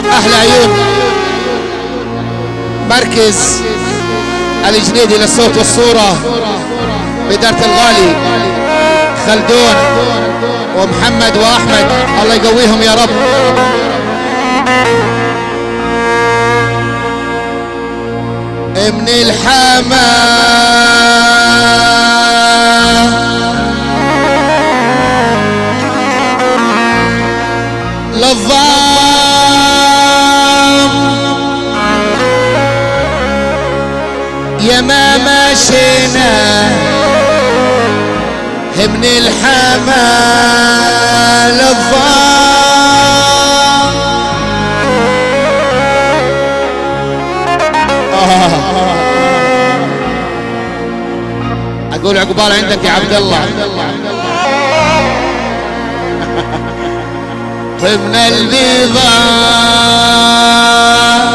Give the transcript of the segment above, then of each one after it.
أهل عيون مركز الجنيدي للصوت والصورة بإدارة الغالي خلدون ومحمد وأحمد، الله يقويهم يا رب. من الحما للظام يا ما مشينا، من الحما للظام اقول عقبال عندك يا عبد الله. من البيضاء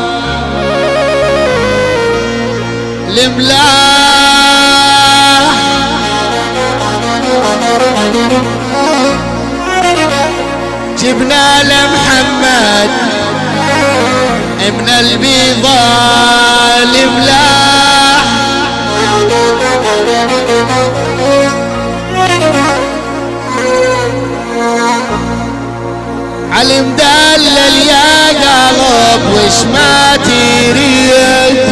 الملاح جبنا لمحمد، من البيضاء الملاح علم دلل يا قلب وش ما تريد،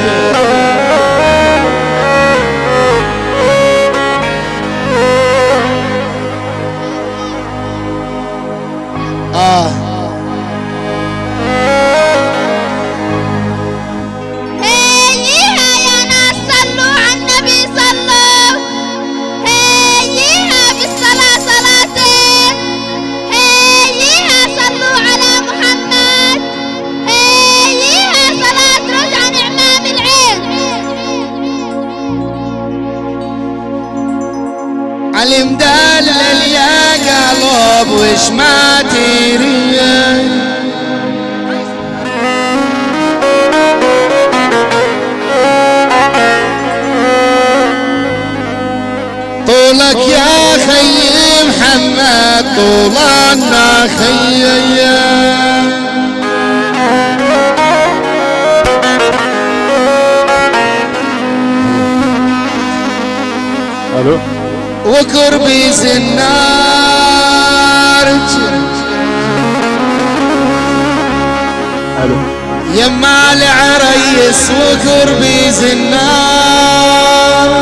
علم دلل يا قلب وش ما تريد، طولك يا خي محمد طولنا خي. الو وقربي زنار الو يما العريس وقربي زنار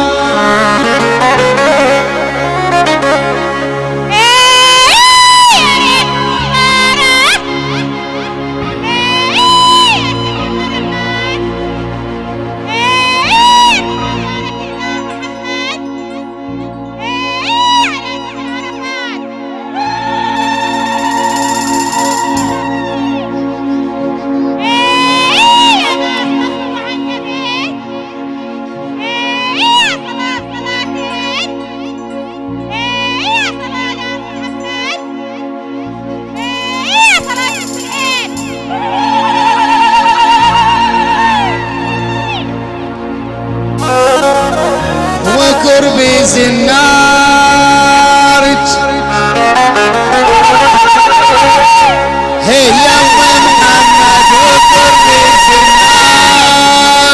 وقربي زنار هي يا محمد وقربي زنار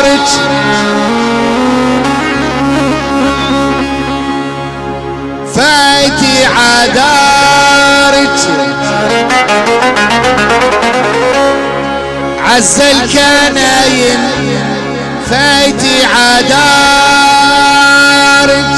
فايتي عدارج عز الكناين فايتي عدارج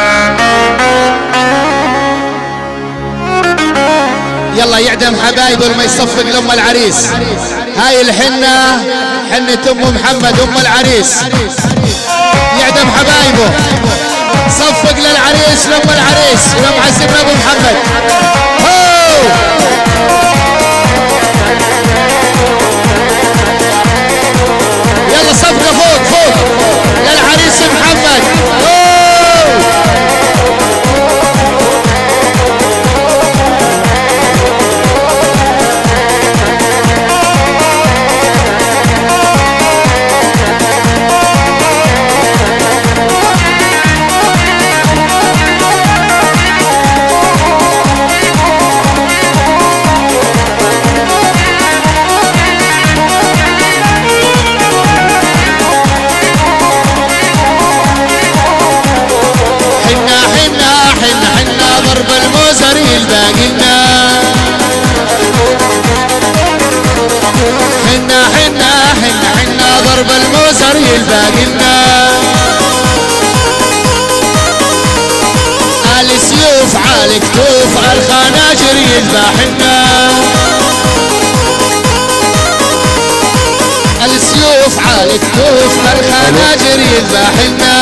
يلا يعدم حبايبه لما يصفق لأم العريس. هاي الحنة حنة أم محمد أم العريس، يعدم حبايبه صفق للعريس لأم العريس ولم عزمنا أبو محمد. يلا صفقة فوق فوق للعريس محمد. الخناجر يلباقلنا السيوف عالي كتوف الخناجر يذبحنا السيوف عالي كتوف الخناجر يذبحنا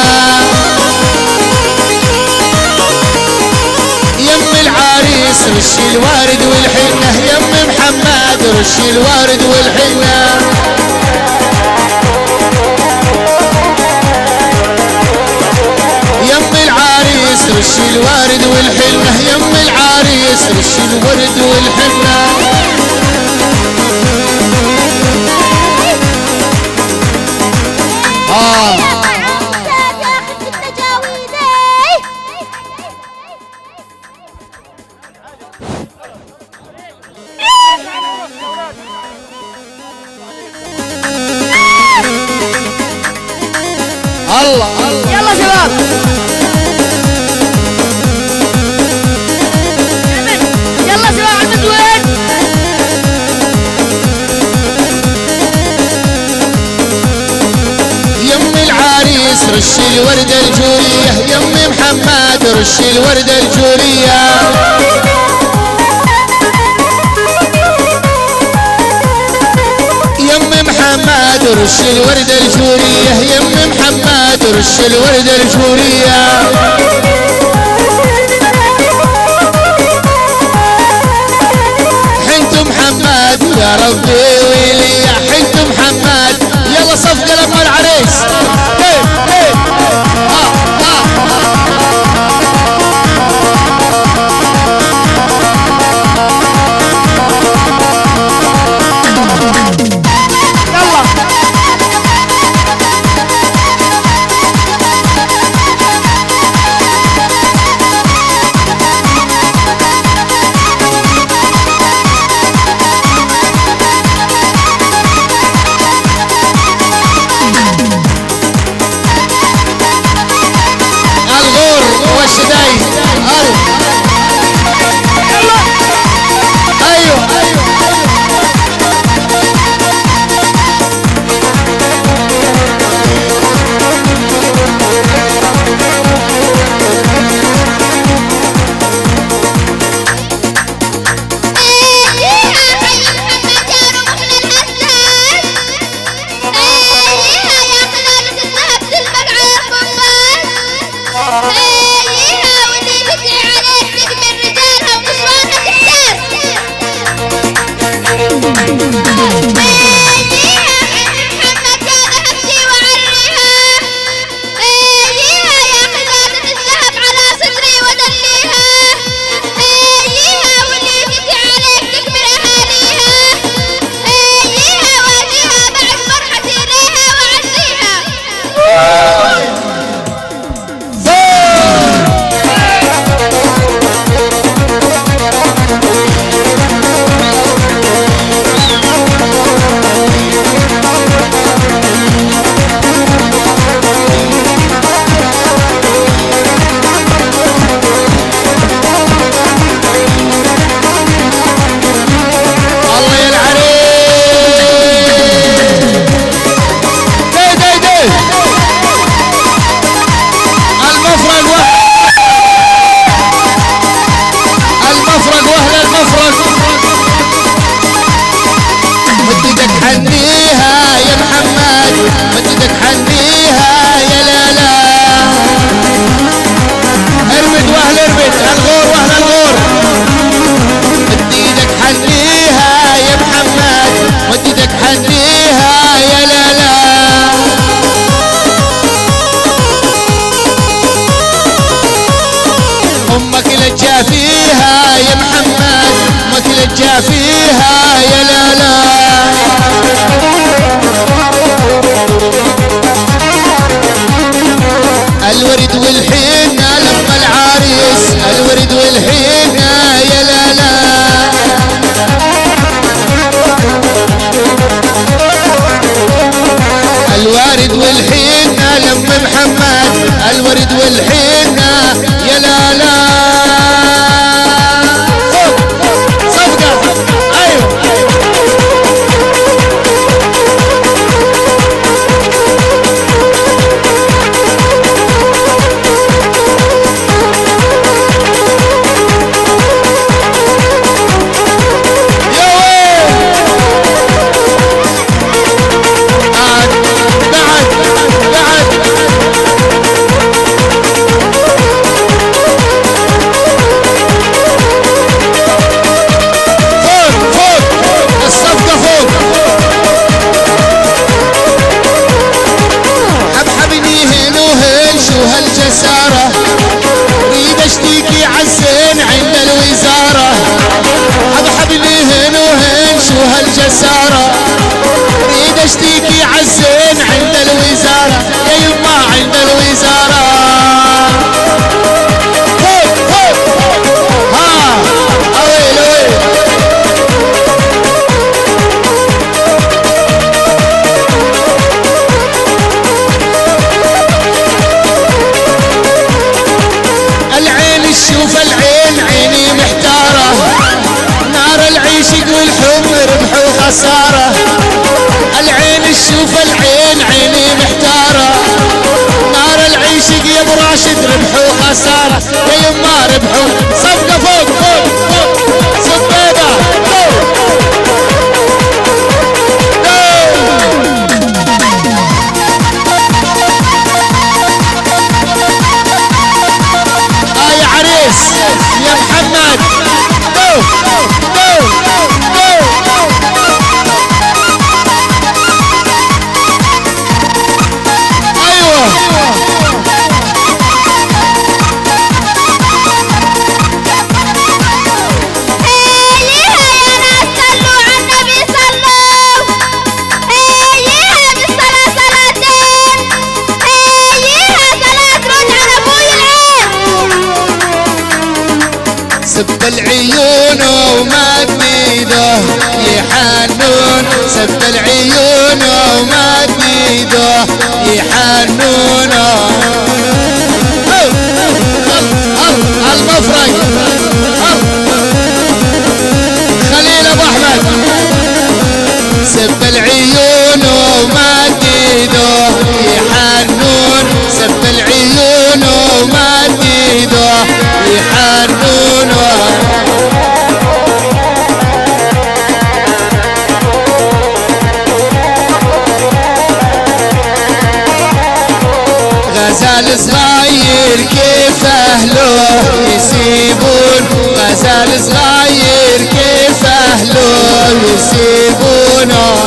يم العريس رش الوارد والحنة يم محمد رش الوارد والحنة يم العريس رش الوارد والحنة يم العريس رش الورد والحنة الله يلا شباب يلا شباب على المدوين يم العريس رش الوردة الجورية يم محمد رش الوردة الجورية يم محمد رش الوردة الجورية يم محمد رش الوردة الجورية حنت محمد يا ربي ويلي حنت محمد يلا صفقة لما العريس فيها يا محمد ما تلجى فيها يا لا لا جسارة اريد اشتكي عالزين عند الوزارة يا يما عند الوزارة ها اويل اويل العين تشوف العين عيني محتارة نار العيشق والحب ربح وخسارة العين تشوف العين عيني محتارة نار العيشق يا ابو راشد ربح وخسارة يا يما ربح صفقة فوق فوق فوق صبيبة يا عريس يا محمد دو دو دو ايوه سب العيون وما تنيده يحنون سب العيون وما تنيده يحنون المفرق خليل ابو احمد سب العيون وما تنيده يحنون سب العيون وما تنيده يحنون غزال صغير كيف اهله يسيبون غزال صغير كيف اهله يسيبونه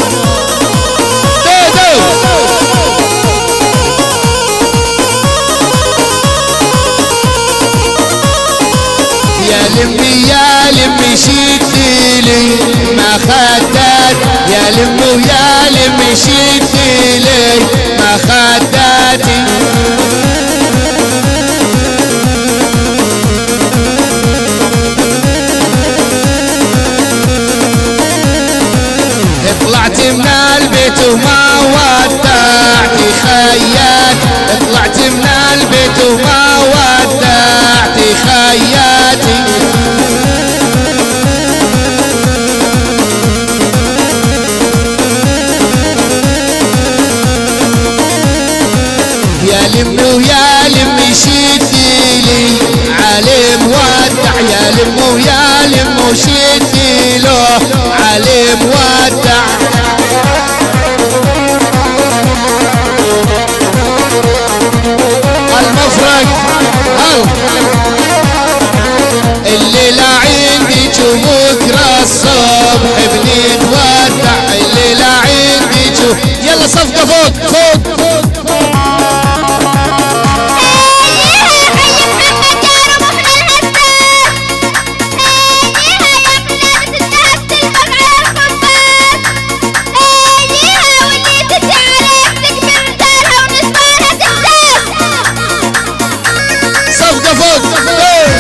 يا لمي شديلي ما خدات يا لمي ويا لمي شديلي ما خداتي طلعت من البيت وما ودعت خيات طلعت من البيت وما ودعت خياتي يا لم ويا لم شديلي علي مودع يا لم ويا لم شديله علي مودع المفرق الليلة عندي بكرة الصبح بنتودع الليلة عندي يلا صفقة فوق فوق صفقة فوق